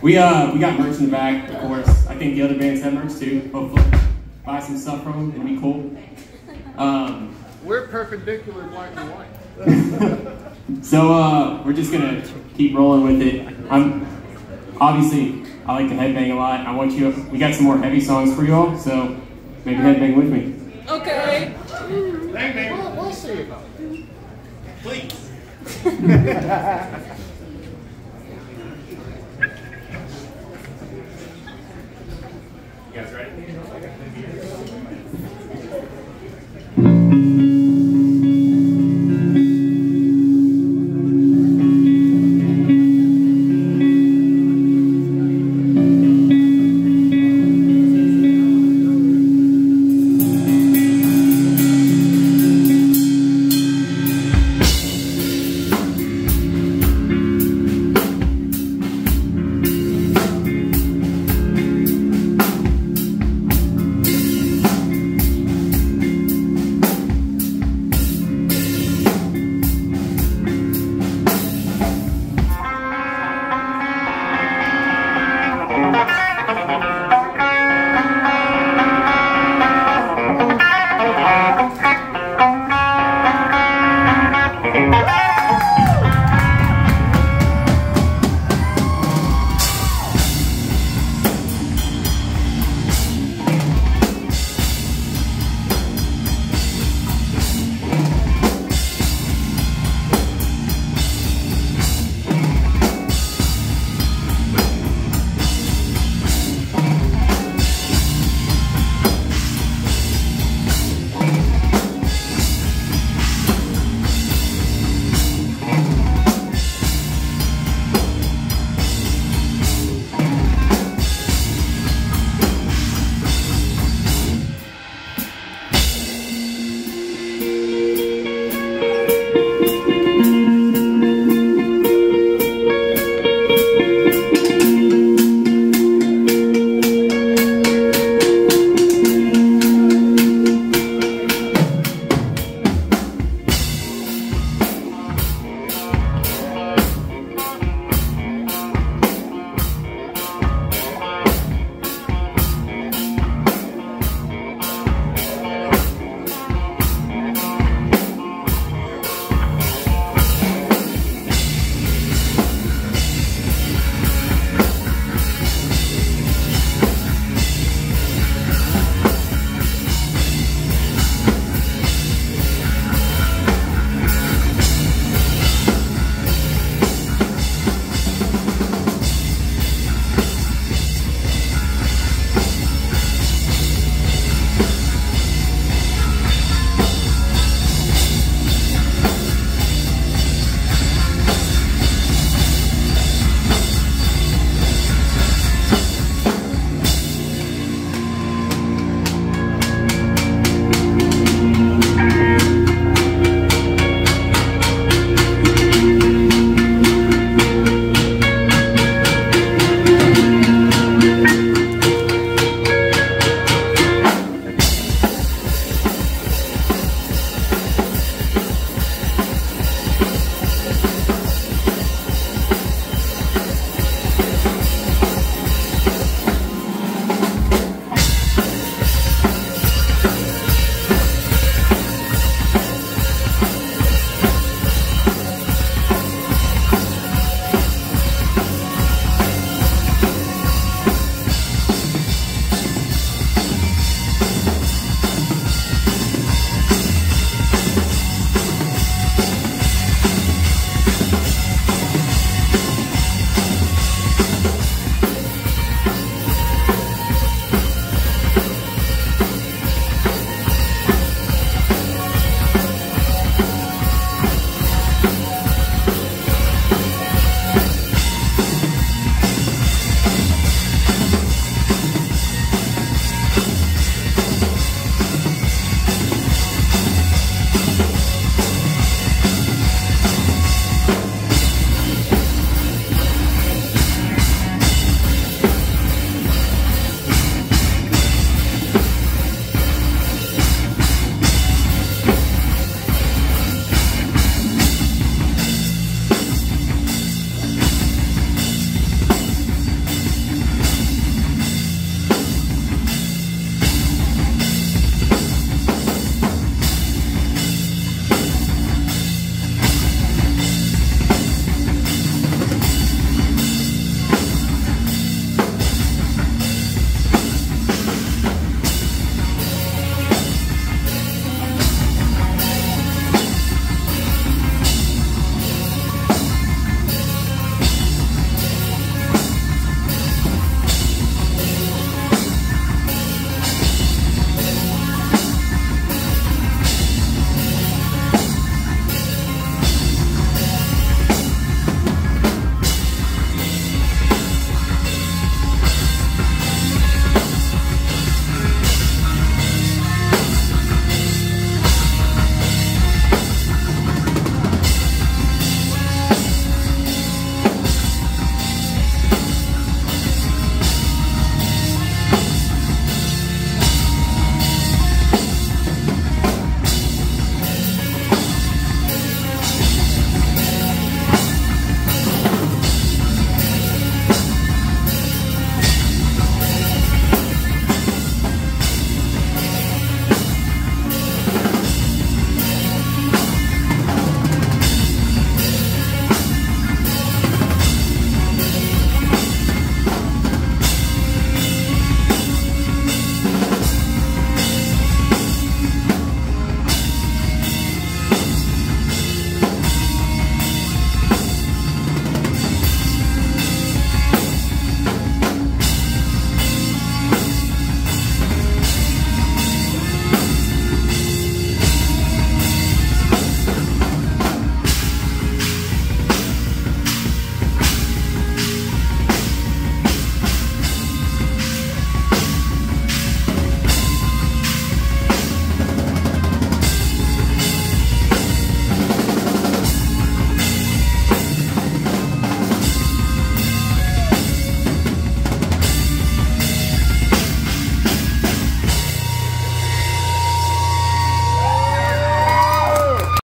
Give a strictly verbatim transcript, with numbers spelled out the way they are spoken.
We uh we got merch in the back, of course. I think the other bands have merch too. Hopefully, buy some stuff from them. It'd be cool. Um, We're perpendicular, black and white. so uh, we're just gonna keep rolling with it. I'm obviously I like to headbang a lot. I want you. We got some more heavy songs for you all, so maybe headbang with me. Okay. We'll, we'll see about it. Please. You guys ready?